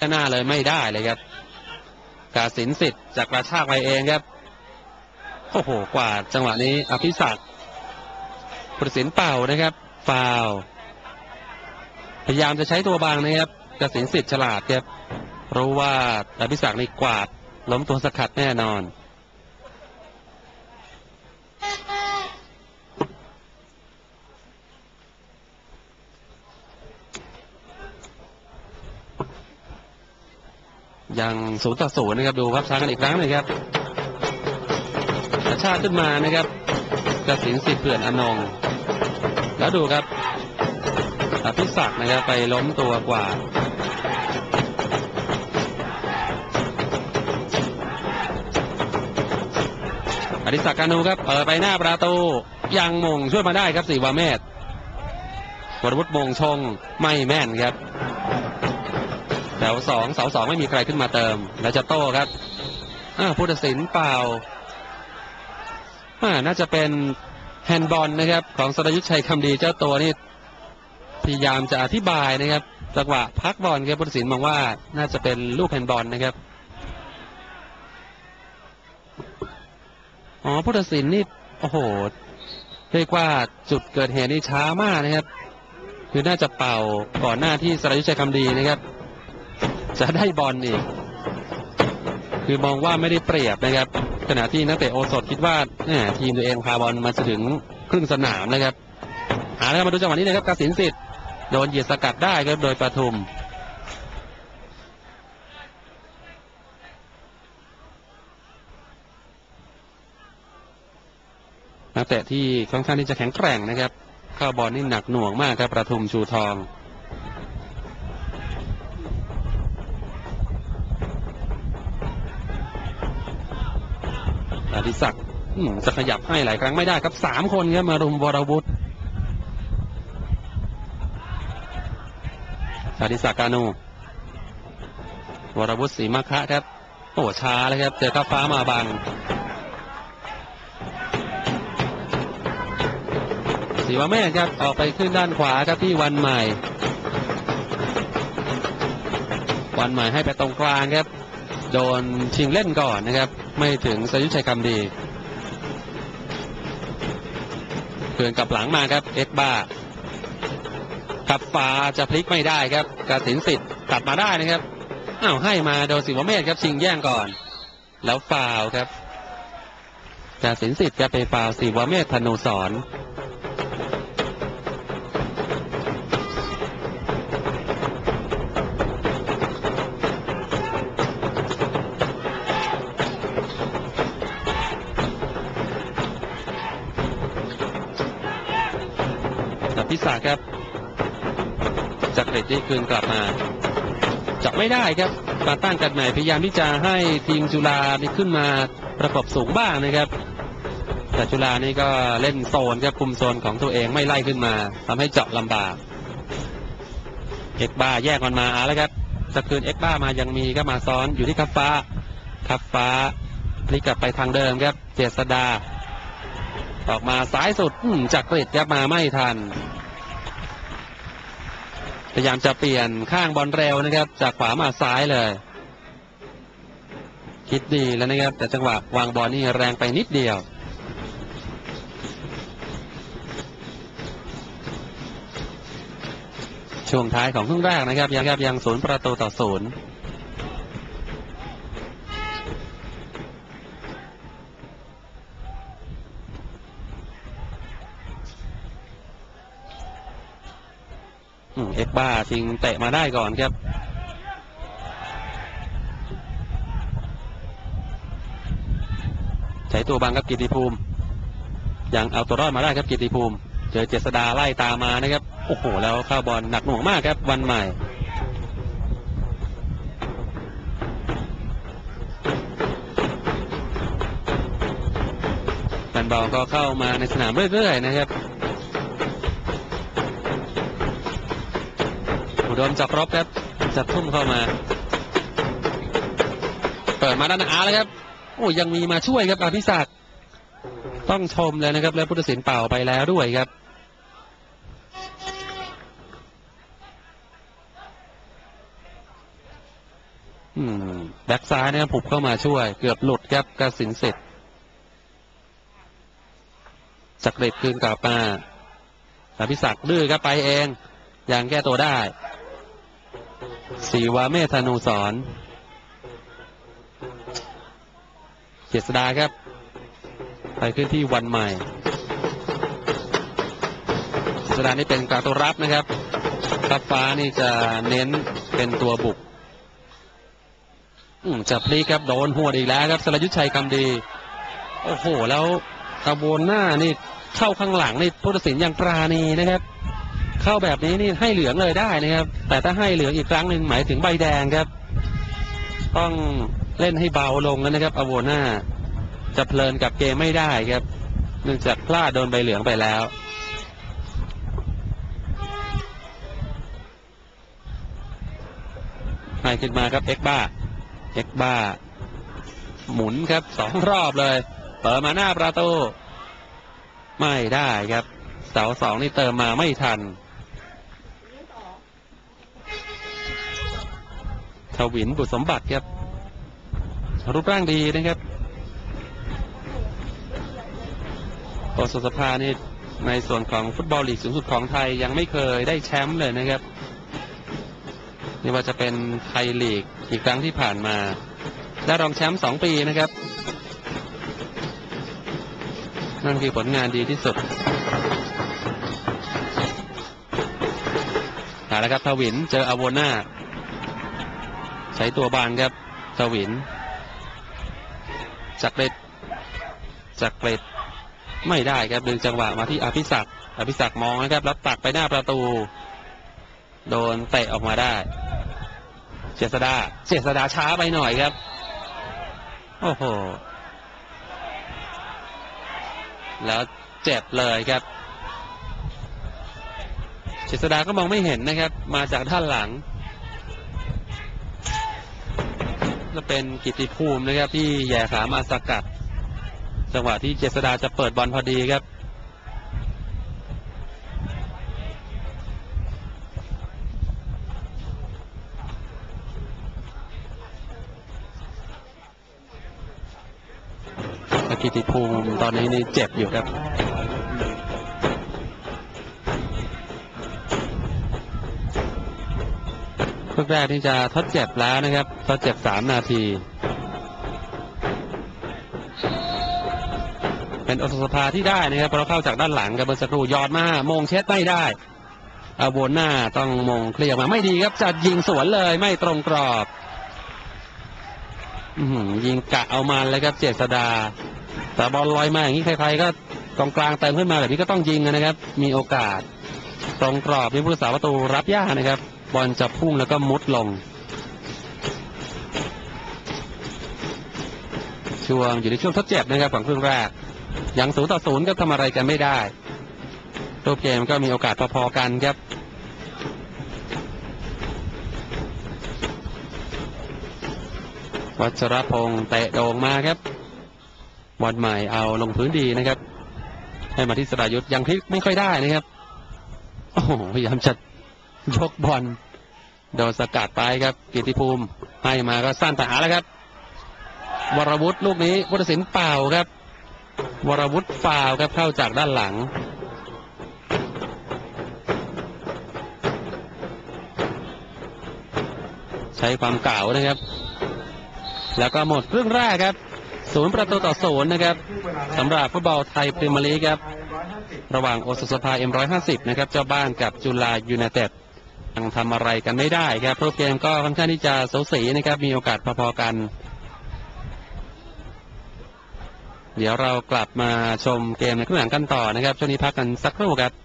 หน้าเลยไม่ได้เลยครับกาสินสิทธิ์จากกระชากไปเองครับโอ้โหกว่าจังหวะนี้อภิศักดิ์ผู้ตัดสินเป่านะครับฟาวล์พยายามจะใช้ตัวบางนะครับกาสินสิทธิ์ฉลาดครับรู้ว่าอภิศักดิ์นี่กวาดล้มตัวสกัดแน่นอนยัง0-0นะครับดูครับช้ากันอีกครั้งนึงครับกระชากขึ้นมานะครับกสินสิทธิ์เผื่อนอนงแล้วดูครับอภิศักดิ์นะครับไปล้มตัวกว่าอดิศักดิ์ กานูครับเปิดไปหน้าประตูยังมงช่วยมาได้ครับศิวเมธวรวุฒิมงชงไม่แม่นครับแถว2เสา2ไม่มีใครขึ้นมาเติมแล้วจะโต้ครับผู้ตัดสินเปล่าน่าจะเป็นแฮนด์บอลนะครับของสรยุทธชัยคำดีเจ้าตัวนี่พยายามจะอธิบายนะครับจังหวะพักบอลครับผู้ตัดสินมองว่าน่าจะเป็นลูกแฮนด์บอลนะครับผู้ตัดสินนี่โอ้โหเรียกว่าจุดเกิดเหตุนี่ช้ามากนะครับคือน่าจะเป่าก่อนหน้าที่สรยุทธชัยคำดีนะครับจะได้บอลอีกคือมองว่าไม่ได้เปรียบนะครับขณะที่นักเตะโอสถคิดว่าทีมตัวเองพาบอลมาถึงครึ่งสนามนะครับแล้วมาดูจังหวะนี้นะครับกสินสิทธิ์โดนเหยียดสกัดได้ครับโดยปทุมนักเตะที่ค่อนข้างที่จะแข็งแกร่งนะครับเข้าบอลนี่หนักหน่วงมากครับปทุมชูทองอดิศักดิ์จะขยับให้หลายครั้งไม่ได้ครับ3คนครับมารุมวรวุฒิอดิศักดิ์ กานูวรวุฒิศรีมะคะครับโอ้ช้าเลยครับเจอข้าฟ้ามาบังศิวเมธครับออกไปขึ้นด้านขวาครับที่วันใหม่ให้ไปตรงกลางครับโดนชิงเล่นก่อนนะครับไม่ถึงสรยุทธชัยคำดีเพื่อนกับหลังมาครับเอ็กบ้ากับฟ้าจะพลิกไม่ได้ครับกสินสิทธิ์ตัดมาได้นะครับให้มาโดนศิวเมธครับชิงแย่งก่อนแล้วฟาวครับกสินสิทธิ์จะไปฟาวศิวเมธธนูสรพิศาครับจักริดที่คืนกลับมาจับไม่ได้ครับมาตั้งกันใหม่พยายามที่จะให้ทีมจุฬานี่ขึ้นมาประกบสูงบ้างนะครับแต่จุฬานี่ก็เล่นโซนครับคุมโซนของตัวเองไม่ไล่ขึ้นมาทำให้เจาะลำบากเอ็กบ้าแยกมันมาแล้วครับจะคืนเอ็กบ้ามายังมีก็มาซ้อนอยู่ที่คับฟ้าพลิกกลับไปทางเดิมครับเจษดาออกมาซ้ายสุดจักริดครับมาไม่ทันพยายามจะเปลี่ยนข้างบอลเร็วนะครับจากขวามาซ้ายเลยคิดดีแล้วนะครับแต่จังหวะวางบอลนี่แรงไปนิดเดียวช่วงท้ายของครึ่งแรกนะครับยัง0-0เอ็กบ้าชิงเตะมาได้ก่อนครับใช้ตัวบังครับกิติภูมิยังเอาตัวรอดมาได้ครับกิติภูมิเจอเจษดาไล่ตามมานะครับโอ้โหแล้วเข้าบอลหนักหน่วงมากครับวันใหม่แฟนบอลก็เข้ามาในสนามเรื่อยๆนะครับอุดมจับรบครับจับทุ่มเข้ามาเปิดมาด้านหน้าแล้วครับโอ้ยังมีมาช่วยครับอภิศักดิ์ต้องชมเลยนะครับแล้วผู้ตัดสินเป่าไปแล้วด้วยครับแบ็กซ้ายนะครับผุบเข้ามาช่วยเกือบหลุดครับกสินสิทธิ์จักริดคืนกลับมาอภิศักดิ์ดื้อครับไปเองยังแก้ตัวได้ศิวะเมธานุสรณ์เจษฎาครับไปขึ้นที่วันใหม่เจษฎานี่เป็นกลางตัวรับนะครับทัพฟ้านี่จะเน้นเป็นตัวบุกจะพลิกครับโดนหัวอีกแล้วครับสรยุทธชัยคำดีโอ้โหแล้วกระโบนหน้านี่เข้าข้างหลังนี่ผู้ตัดสินยังปราณีนะครับเข้าแบบนี้นี่ให้เหลืองเลยได้นะครับแต่ถ้าให้เหลืองอีกครั้งหนึ่งหมายถึงใบแดงครับต้องเล่นให้เบาลงนะครับอโวน่าจะเพลินกับเกมไม่ได้ครับเนื่องจากพลาดโดนใบเหลืองไปแล้วให้ขึ้นมาครับเอ็กบ้าหมุนครับ2 รอบเลยเปิดมาหน้าประตูไม่ได้ครับเสา2นี่เติมมาไม่ทันทวินบุตรสมบัติครับรูปร่างดีนะครับโอสถสภานี่ในส่วนของฟุตบอลลีกสูงสุดของไทยยังไม่เคยได้แชมป์เลยนะครับนี่ว่าจะเป็นไทยลีกอีกครั้งที่ผ่านมาได้รองแชมป์2 ปีนะครับนั่นคือผลงานดีที่สุดแล้วครับทวินเจออโวน่าใช้ตัวบานครับทวินจักริดไม่ได้ครับดึงจังหวะมาที่อภิศักดิ์มองนะครับแล้วตักไปหน้าประตูโดนเตะออกมาได้เจษฎาช้าไปหน่อยครับโอ้โหแล้วเจ็บเลยครับเจษฎาก็มองไม่เห็นนะครับมาจากด้านหลังจะเป็นกิตติภูมินะครับที่แย่ขามาสกัดจังหวะที่เจษฎาจะเปิดบอลพอดีครับกิตติภูมิตอนนี้นี่เจ็บอยู่ครับครึ่งแรกที่จะทดเจ็บแล้วนะครับทดเจ็บ3 นาทีเป็นโอสถสภาที่ได้นะครับเพราะเข้าจากด้านหลังกับเบอร์สกรูยอดมามงเช็ดไม่ได้อโวน่าต้องมงเคลียร์มาไม่ดีครับจะยิงสวนเลยไม่ตรงกรอบยิงกะเอามันเลยครับเจษฎาแต่บอลลอยมาอย่างนี้ใครๆก็กองกลางเติมขึ้นมาแบบนี้ก็ต้องยิงนะครับมีโอกาสตรงกรอบนี่ผู้รักษาประตูรับยากนะครับบอลจะพุ่งแล้วก็มุดลงช่วงอยู่ในช่วงทดเจ็บนะครับของครึ่งแรกยัง0-0ก็ทำอะไรกันไม่ได้รูปเกมก็มีโอกาสพอๆกันครับวัชรพงษ์เตะโด่งมาครับบอลใหม่เอาลงพื้นดีนะครับให้มาที่สรายุทธยังพลิกไม่ค่อยได้นะครับโอ้โหพยายามจะยกบอลโดนสกัดไปครับกิตติภูมิให้มาก็สั้นแต่หาแล้วครับวรวุฒิลูกนี้ผู้ตัดสินเปล่าครับวรวุฒิฟาวครับเข้าจากด้านหลังใช้ความเก่านะครับแล้วก็หมดครึ่งแรกครับ0-0นะครับสำหรับฟุตบอลไทยพรีเมียร์ลีกครับระหว่างโอสถสภา M150 นะครับเจ้าบ้านกับจุฬายูไนเต็ดยังทำอะไรกันไม่ได้ครับรูปเกมก็ค่อนข้างที่จะสูสีนะครับมีโอกาสพอๆกันเดี๋ยวเรากลับมาชมเกมในครึ่งหลังกันต่อนะครับช่วงนี้พักกันสักครู่ครับ